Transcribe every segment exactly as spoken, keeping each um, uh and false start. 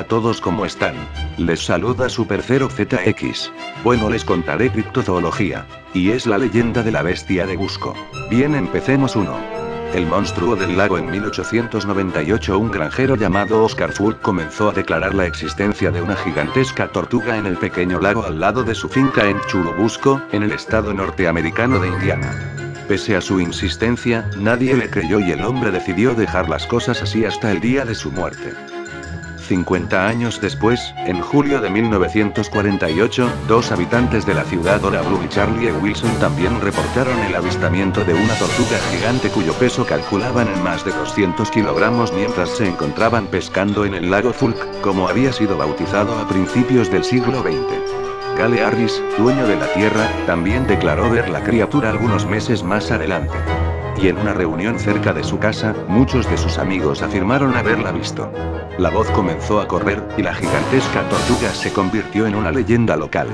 todos, ¿cómo están? Les saluda Super Zero Z X. Bueno, les contaré criptozoología. Y es la leyenda de la bestia de Cusco. Bien, empecemos. Uno. El monstruo del lago. En mil ochocientos noventa y ocho, un granjero llamado Oscar Fulk comenzó a declarar la existencia de una gigantesca tortuga en el pequeño lago al lado de su finca en Churubusco, en el estado norteamericano de Indiana. Pese a su insistencia, nadie le creyó y el hombre decidió dejar las cosas así hasta el día de su muerte. cincuenta años después, en julio de mil novecientos cuarenta y ocho, dos habitantes de la ciudad Ora Blue y Charlie E. Wilson también reportaron el avistamiento de una tortuga gigante cuyo peso calculaban en más de doscientos kilogramos mientras se encontraban pescando en el lago Fulk, como había sido bautizado a principios del siglo veinte. Gale Harris, dueño de la tierra, también declaró ver la criatura algunos meses más adelante. Y en una reunión cerca de su casa, muchos de sus amigos afirmaron haberla visto. La voz comenzó a correr, y la gigantesca tortuga se convirtió en una leyenda local.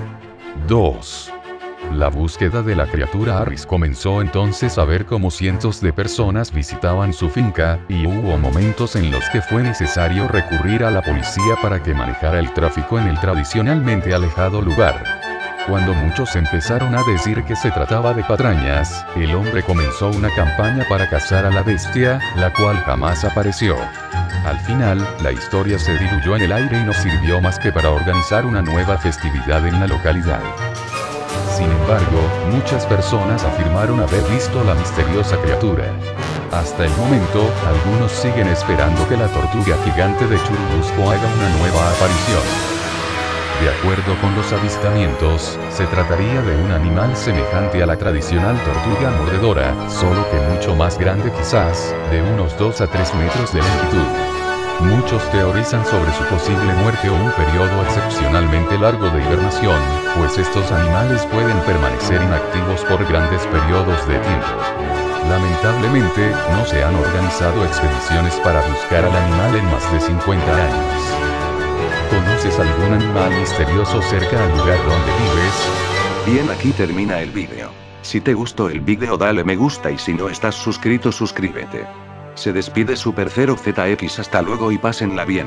dos. La búsqueda de la criatura Harris comenzó entonces a ver cómo cientos de personas visitaban su finca, y hubo momentos en los que fue necesario recurrir a la policía para que manejara el tráfico en el tradicionalmente alejado lugar. Cuando muchos empezaron a decir que se trataba de patrañas, el hombre comenzó una campaña para cazar a la bestia, la cual jamás apareció. Al final, la historia se diluyó en el aire y no sirvió más que para organizar una nueva festividad en la localidad. Sin embargo, muchas personas afirmaron haber visto la misteriosa criatura. Hasta el momento, algunos siguen esperando que la tortuga gigante de Churubusco haga una nueva aparición. De acuerdo con los avistamientos, se trataría de un animal semejante a la tradicional tortuga mordedora, solo que mucho más grande, quizás, de unos dos a tres metros de longitud. Muchos teorizan sobre su posible muerte o un periodo excepcionalmente largo de hibernación, pues estos animales pueden permanecer inactivos por grandes periodos de tiempo. Lamentablemente, no se han organizado expediciones para buscar al animal en más de cincuenta años. ¿Conoces algún animal misterioso cerca al lugar donde vives? Bien, aquí termina el vídeo. Si te gustó el vídeo dale me gusta y si no estás suscrito suscríbete. Se despide Super Zero Z X, hasta luego y pásenla bien.